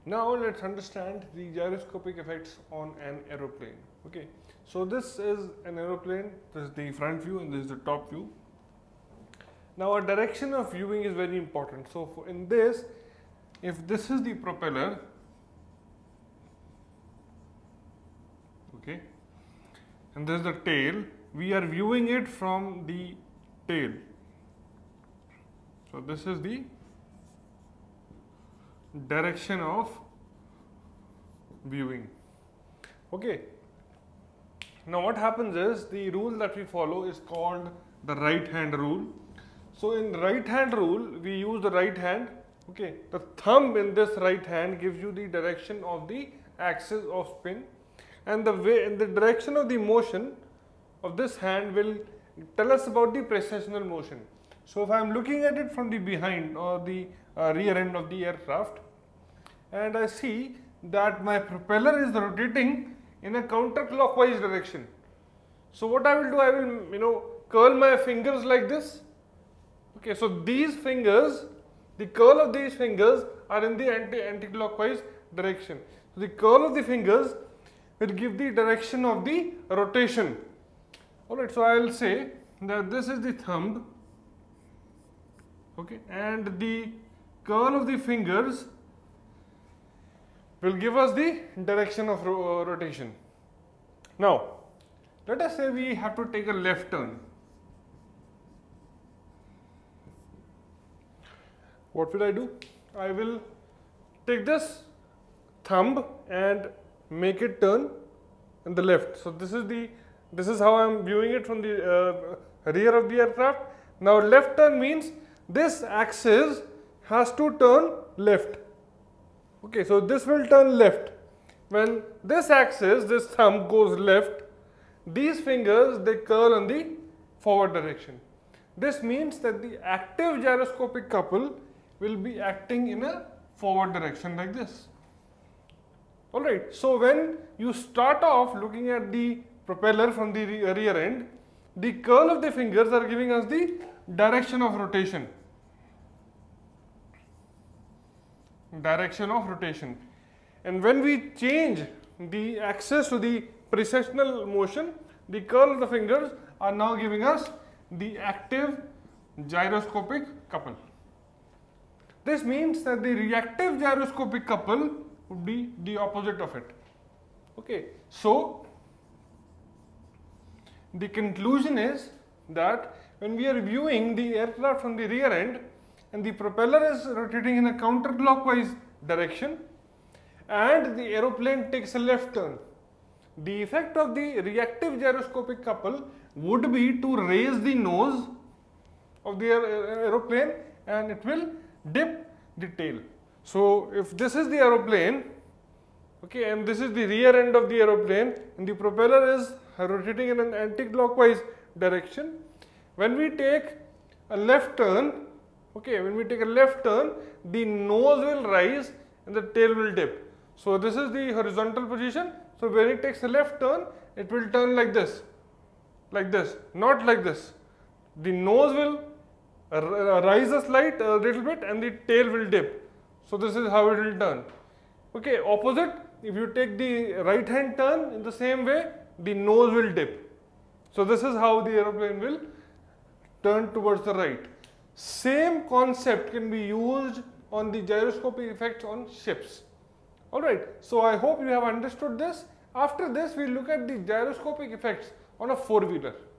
Now let's understand the gyroscopic effects on an aeroplane. Okay, so this is an aeroplane, this is the front view and this is the top view. Now our direction of viewing is very important. So in this, if this is the propeller, okay, and this is the tail, we are viewing it from the tail. So this is the direction of viewing. Okay, now what happens is, the rule that we follow is called the right hand rule. So in the right hand rule, we use the right hand. Okay, the thumb in this right hand gives you the direction of the axis of spin, and the way in the direction of the motion of this hand will tell us about the precessional motion. So if I am looking at it from the behind or the rear end of the aircraft, and I see that my propeller is rotating in a counterclockwise direction. So what I will do, I will curl my fingers like this. Okay, so these fingers, the curl of these fingers are in the anti-clockwise direction. So the curl of the fingers will give the direction of the rotation. Alright, so I will say that this is the thumb, okay, and the curl of the fingers will give us the direction of rotation. Now, let us say we have to take a left turn. What will I do? I will take this thumb and make it turn in the left. So this is how I am viewing it from the rear of the aircraft. Now left turn means this axis has to turn left. Okay, so this will turn left. When this axis, this thumb goes left, these fingers, they curl in the forward direction. This means that the active gyroscopic couple will be acting in a forward direction like this. Alright, so when you start off looking at the propeller from the rear end, the curl of the fingers are giving us the direction of rotation. Direction of rotation. And when we change the axis to the precessional motion, the curl of the fingers are now giving us the active gyroscopic couple. This means that the reactive gyroscopic couple would be the opposite of it. Okay, so the conclusion is that when we are viewing the aircraft from the rear end and the propeller is rotating in a counterclockwise direction and the aeroplane takes a left turn, the effect of the reactive gyroscopic couple would be to raise the nose of the aeroplane and it will dip the tail. So if this is the aeroplane, okay, and this is the rear end of the aeroplane and the propeller is rotating in an anti-clockwise direction, when we take a left turn, okay, when we take a left turn, the nose will rise and the tail will dip. So this is the horizontal position. So when it takes a left turn, it will turn like this, not like this. The nose will rise a little bit and the tail will dip. So this is how it will turn. Okay, opposite, if you take the right hand turn in the same way, the nose will dip. So this is how the aeroplane will turn towards the right. Same concept can be used on the gyroscopic effects on ships. Alright, so I hope you have understood this. After this, we look at the gyroscopic effects on a four-wheeler.